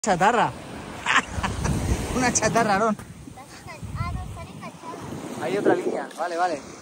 Chatarra. Una chatarra, ¿no? Hay otra línea, vale, vale.